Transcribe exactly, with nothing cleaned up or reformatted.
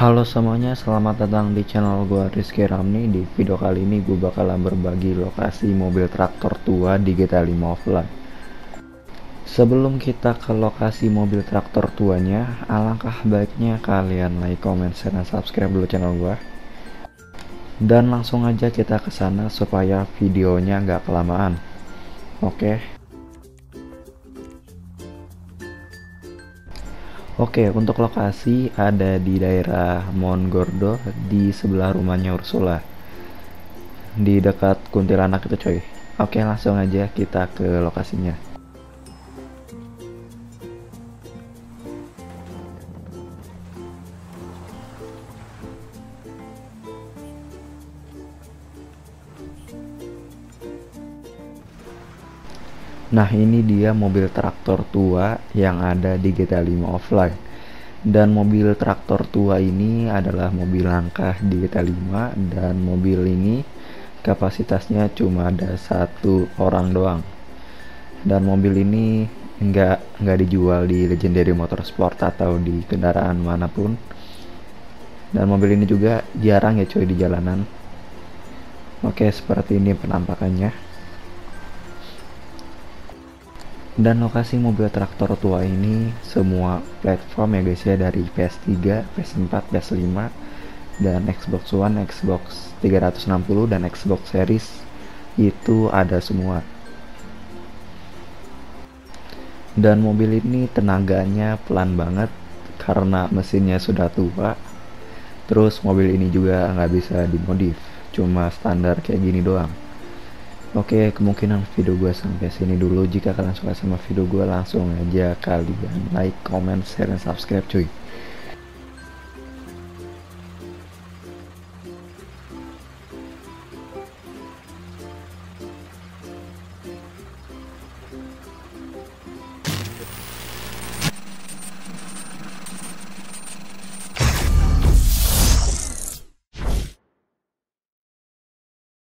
Halo semuanya, selamat datang di channel gue Rizky Ramni. Di video kali ini gue bakalan berbagi lokasi mobil traktor tua di G T A lima Offline. Sebelum kita ke lokasi mobil traktor tuanya, alangkah baiknya kalian like, comment, share, dan subscribe dulu channel gue. Dan langsung aja kita ke sana supaya videonya nggak kelamaan. Oke. Oke, untuk lokasi ada di daerah Monggordo di sebelah rumahnya Ursula. Di dekat Kuntilanak itu coy. Oke, langsung aja kita ke lokasinya. Nah, ini dia mobil traktor tua yang ada di G T A lima Offline. Dan mobil traktor tua ini adalah mobil langka di G T A lima, dan mobil ini kapasitasnya cuma ada satu orang doang. Dan mobil ini nggak nggak dijual di Legendary Motorsport atau di kendaraan manapun. Dan mobil ini juga jarang ya coy di jalanan. Oke, seperti ini penampakannya. Dan lokasi mobil traktor tua ini semua platform ya guys ya, dari P S tiga, P S empat, P S lima, dan Xbox One, Xbox tiga ratus enam puluh, dan Xbox Series itu ada semua. Dan mobil ini tenaganya pelan banget karena mesinnya sudah tua. Terus mobil ini juga nggak bisa dimodif, cuma standar kayak gini doang. Oke, kemungkinan video gue sampai sini dulu. Jika kalian suka sama video gue, langsung aja kalian like, comment, share, dan subscribe cuy.